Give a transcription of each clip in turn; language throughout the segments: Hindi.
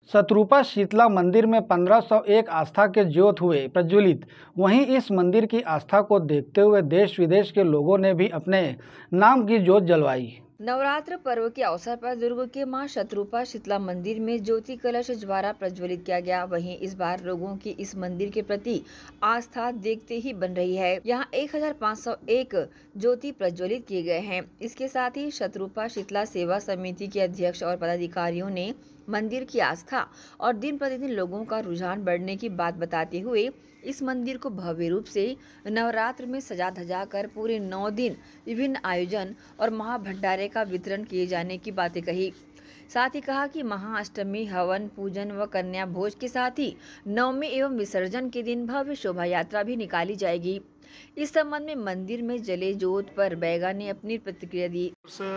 शत्रुपा शीतला मंदिर में 1501 आस्था के ज्योत हुए प्रज्वलित। वहीं इस मंदिर की आस्था को देखते हुए देश विदेश के लोगों ने भी अपने नाम की ज्योत जलवाई। नवरात्र पर्व के अवसर पर दुर्ग के मां शत्रुपा शीतला मंदिर में ज्योति कलश ज्वारा प्रज्वलित किया गया। वहीं इस बार लोगों की इस मंदिर के प्रति आस्था देखते ही बन रही है। यहां 1501 ज्योति प्रज्वलित किए गए हैं। इसके साथ ही शत्रुपा शीतला सेवा समिति के अध्यक्ष और पदाधिकारियों ने मंदिर की आस्था और दिन प्रतिदिन लोगों का रुझान बढ़ने की बात बताते हुए इस मंदिर को भव्य रूप से नवरात्र में सजा धजा कर पूरे 9 दिन विभिन्न आयोजन और महाभंडारे का वितरण किए जाने की बातें कही। साथ ही कहा कि महाअष्टमी हवन पूजन व कन्या भोज के साथ ही नवमी एवं विसर्जन के दिन भव्य शोभा यात्रा भी निकाली जाएगी। इस संबंध में मंदिर में जले ज्योत पर बैगा ने अपनी प्रतिक्रिया दी।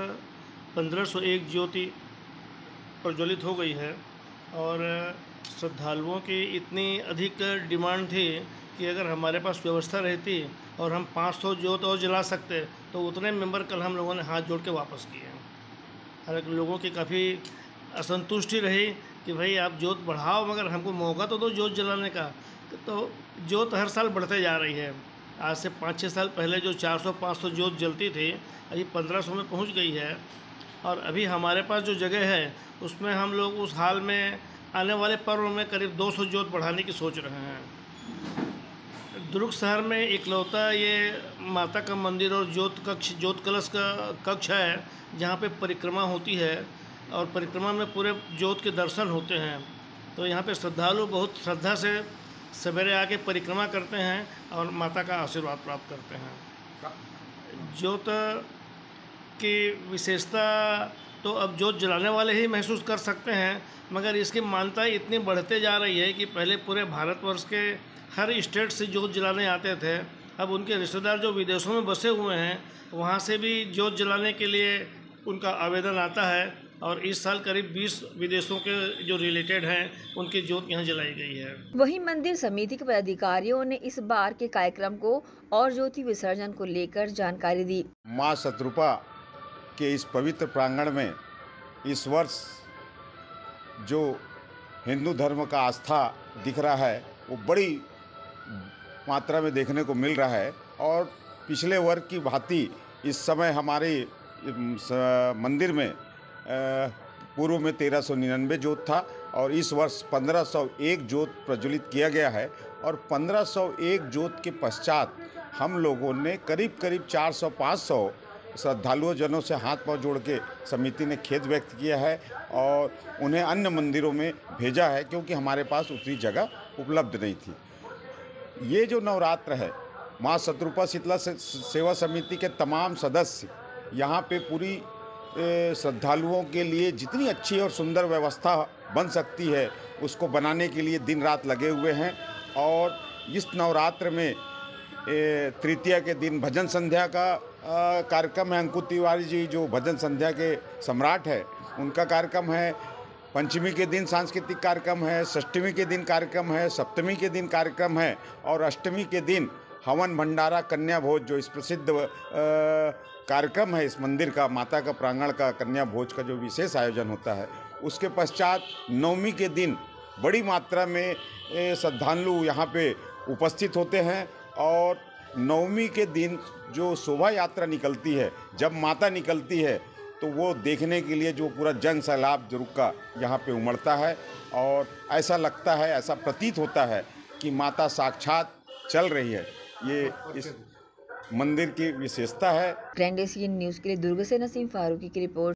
1501 ज्योति प्रज्वलित हो गई है और श्रद्धालुओं की इतनी अधिक डिमांड थी कि अगर हमारे पास व्यवस्था रहती और हम 500 ज्योत और जला सकते तो उतने मेंबर कल हम लोगों ने हाथ जोड़ के वापस किए। हालांकि लोगों की काफ़ी असंतुष्टि रही कि भाई आप ज्योत बढ़ाओ मगर हमको मौका तो दो ज्योत जलाने का। तो ज्योत हर साल बढ़ते जा रही है। आज से 5-6 साल पहले जो 400-500 ज्योत जलती थी अभी 1500 में पहुँच गई है। और अभी हमारे पास जो जगह है उसमें हम लोग उस हाल में आने वाले पर्व में करीब 200 ज्योत बढ़ाने की सोच रहे हैं। दुर्ग शहर में इकलौता ये माता का मंदिर और ज्योत कलश का कक्ष है जहाँ पे परिक्रमा होती है और परिक्रमा में पूरे ज्योत के दर्शन होते हैं। तो यहाँ पे श्रद्धालु बहुत श्रद्धा से सवेरे आके परिक्रमा करते हैं और माता का आशीर्वाद प्राप्त करते हैं। ज्योत की विशेषता तो अब ज्योत जलाने वाले ही महसूस कर सकते हैं, मगर इसकी मान्यता इतनी बढ़ते जा रही है कि पहले पूरे भारतवर्ष के हर स्टेट से ज्योत जलाने आते थे। अब उनके रिश्तेदार जो विदेशों में बसे हुए हैं वहाँ से भी ज्योत जलाने के लिए उनका आवेदन आता है और इस साल करीब 20 विदेशों के जो रिलेटेड हैं उनकी ज्योत यहाँ जलाई गई है। वहीं मंदिर समिति के पदाधिकारियों ने इस बार के कार्यक्रम को और ज्योति विसर्जन को लेकर जानकारी दी। माँ शत्रुपा के इस पवित्र प्रांगण में इस वर्ष जो हिंदू धर्म का आस्था दिख रहा है वो बड़ी मात्रा में देखने को मिल रहा है और पिछले वर्ष की भांति इस समय हमारे मंदिर में पूर्व में 1399 ज्योत था और इस वर्ष 1501 ज्योत प्रज्वलित किया गया है और 1501 ज्योत के पश्चात हम लोगों ने करीब 400-500 श्रद्धालुओं जनों से हाथ पांव जोड़ के समिति ने खेद व्यक्त किया है और उन्हें अन्य मंदिरों में भेजा है क्योंकि हमारे पास उतनी जगह उपलब्ध नहीं थी। ये जो नवरात्र है माँ शत्रुपा शीतला सेवा समिति के तमाम सदस्य यहाँ पे पूरी श्रद्धालुओं के लिए जितनी अच्छी और सुंदर व्यवस्था बन सकती है उसको बनाने के लिए दिन रात लगे हुए हैं और इस नवरात्र में तृतीया के दिन भजन संध्या का कार्यक्रम है। अंकुर तिवारी जी जो भजन संध्या के सम्राट है उनका कार्यक्रम है। पंचमी के दिन सांस्कृतिक कार्यक्रम है, षष्ठमी के दिन कार्यक्रम है, सप्तमी के दिन कार्यक्रम है और अष्टमी के दिन हवन भंडारा कन्या भोज जो इस प्रसिद्ध कार्यक्रम है इस मंदिर का माता का प्रांगण का कन्या भोज का जो विशेष आयोजन होता है। उसके पश्चात नवमी के दिन बड़ी मात्रा में श्रद्धालु यहाँ पे उपस्थित होते हैं और नवमी के दिन जो शोभा यात्रा निकलती है जब माता निकलती है तो वो देखने के लिए जो पूरा जन सैलाब दुर्ग का यहाँ पे उमड़ता है और ऐसा लगता है ऐसा प्रतीत होता है कि माता साक्षात चल रही है। ये इस मंदिर की विशेषता है। ग्रैंड एशियन न्यूज़ के लिए दुर्ग से नसीम फारूकी की रिपोर्ट।